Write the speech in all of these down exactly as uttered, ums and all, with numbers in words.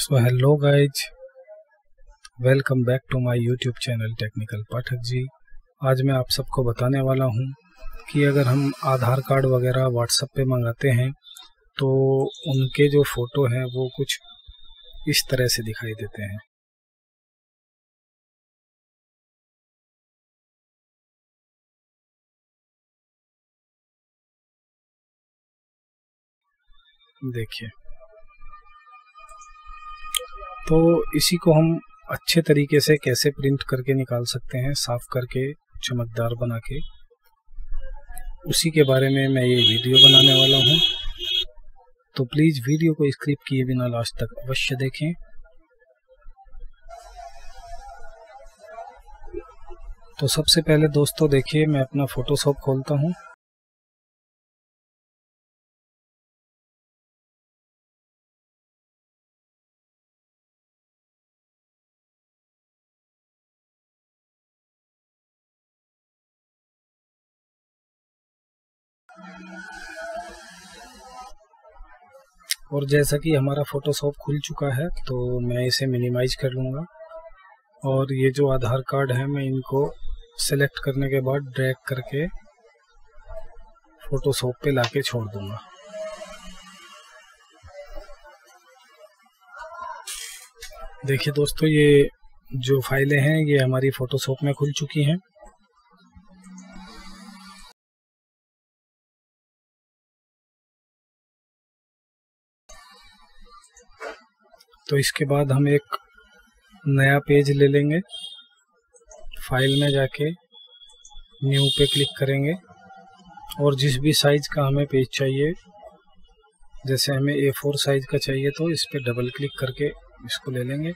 So hello guys, welcome back to my YouTube channel technical Pathak ji. आज मैं आप सबको बताने वाला हूं कि अगर हम आधार कार्ड वगैरह व्हाट्सएप पे मंगाते हैं तो उनके जो फ़ोटो हैं वो कुछ इस तरह से दिखाई देते हैं। देखिए, तो इसी को हम अच्छे तरीके से कैसे प्रिंट करके निकाल सकते हैं, साफ करके चमकदार बना के, उसी के बारे में मैं ये वीडियो बनाने वाला हूँ। तो प्लीज़ वीडियो को स्किप किए बिना लास्ट तक अवश्य देखें। तो सबसे पहले दोस्तों देखिए, मैं अपना फोटोशॉप खोलता हूँ। और जैसा कि हमारा फोटोशॉप खुल चुका है तो मैं इसे मिनिमाइज कर लूँगा और ये जो आधार कार्ड है मैं इनको सेलेक्ट करने के बाद ड्रैग करके फोटोशॉप पे लाके छोड़ दूँगा। देखिए दोस्तों, ये जो फाइलें हैं ये हमारी फोटोशॉप में खुल चुकी हैं। तो इसके बाद हम एक नया पेज ले लेंगे, फाइल में जाके न्यू पे क्लिक करेंगे और जिस भी साइज़ का हमें पेज चाहिए, जैसे हमें ए फोर साइज़ का चाहिए तो इस पे डबल क्लिक करके इसको ले लेंगे।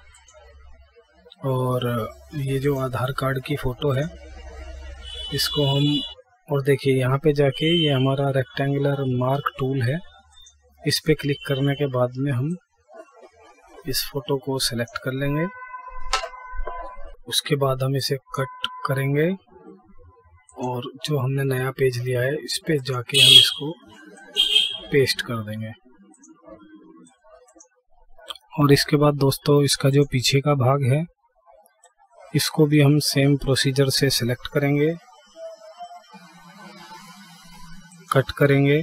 और ये जो आधार कार्ड की फ़ोटो है इसको हम, और देखिए यहाँ पे जाके ये हमारा रेक्टेंगुलर मार्क टूल है, इस पे क्लिक करने के बाद में हम इस फोटो को सेलेक्ट कर लेंगे। उसके बाद हम इसे कट करेंगे और जो हमने नया पेज लिया है इस पे जाके हम इसको पेस्ट कर देंगे। और इसके बाद दोस्तों इसका जो पीछे का भाग है इसको भी हम सेम प्रोसीजर से सेलेक्ट करेंगे, कट करेंगे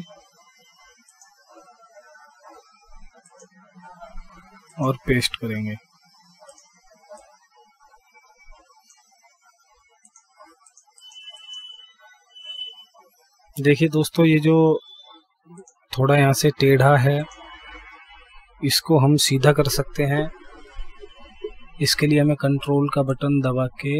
और पेस्ट करेंगे। देखिए दोस्तों, ये जो थोड़ा यहाँ से टेढ़ा है इसको हम सीधा कर सकते हैं। इसके लिए हमें कंट्रोल का बटन दबा के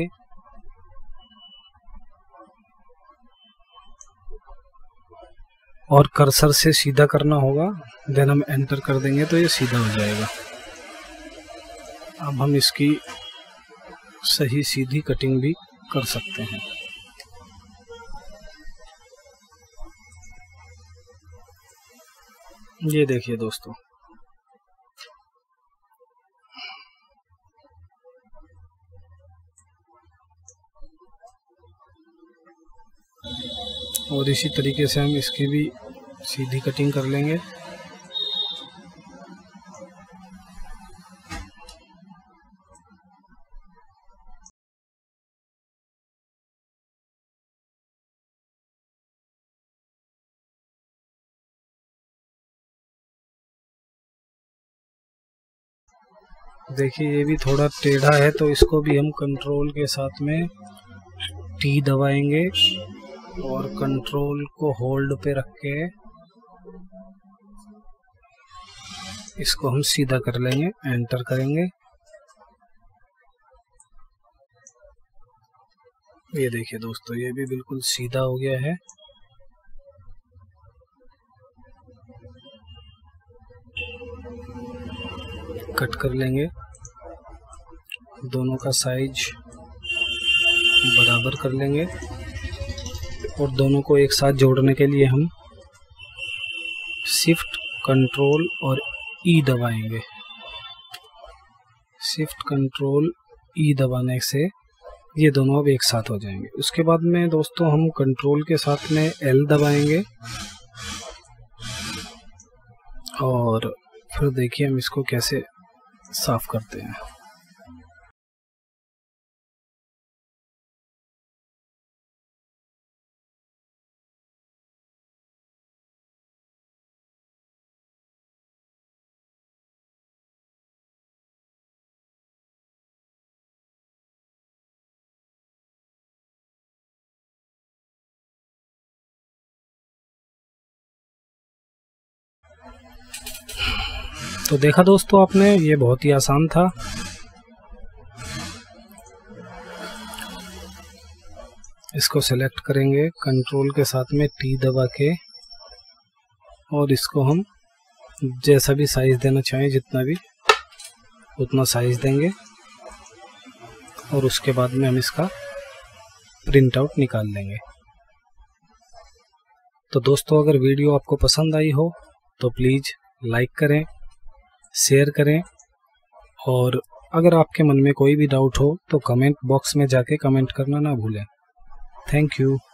और कर्सर से सीधा करना होगा, देन हम एंटर कर देंगे तो ये सीधा हो जाएगा। अब हम इसकी सही सीधी कटिंग भी कर सकते हैं। ये देखिए दोस्तों, और इसी तरीके से हम इसकी भी सीधी कटिंग कर लेंगे। देखिए ये भी थोड़ा टेढ़ा है तो इसको भी हम कंट्रोल के साथ में टी दबाएंगे और कंट्रोल को होल्ड पे रख के इसको हम सीधा कर लेंगे, एंटर करेंगे। ये देखिए दोस्तों, ये भी बिल्कुल सीधा हो गया है। कट कर लेंगे, दोनों का साइज बराबर कर लेंगे और दोनों को एक साथ जोड़ने के लिए हम शिफ्ट कंट्रोल और ई दबाएंगे। शिफ्ट कंट्रोल ई दबाने से ये दोनों अब एक साथ हो जाएंगे। उसके बाद में दोस्तों हम कंट्रोल के साथ में एल दबाएंगे और फिर देखिए हम इसको कैसे साफ करते हैं। तो देखा दोस्तों आपने, ये बहुत ही आसान था। इसको सेलेक्ट करेंगे कंट्रोल के साथ में टी दबा के, और इसको हम जैसा भी साइज देना चाहें, जितना भी उतना साइज देंगे, और उसके बाद में हम इसका प्रिंट आउट निकाल लेंगे। तो दोस्तों अगर वीडियो आपको पसंद आई हो तो प्लीज़ लाइक करें, शेयर करें, और अगर आपके मन में कोई भी डाउट हो तो कमेंट बॉक्स में जाके कमेंट करना ना भूलें। Thank you.